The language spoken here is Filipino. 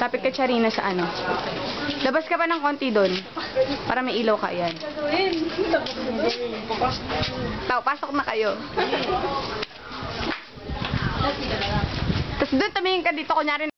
Lapit ka, Charina, sa ano. Labas ka pa ng konti doon. Para may ilaw ka, yan. Tao, pasok na kayo. Tapos doon, tumingin ka dito, kunyari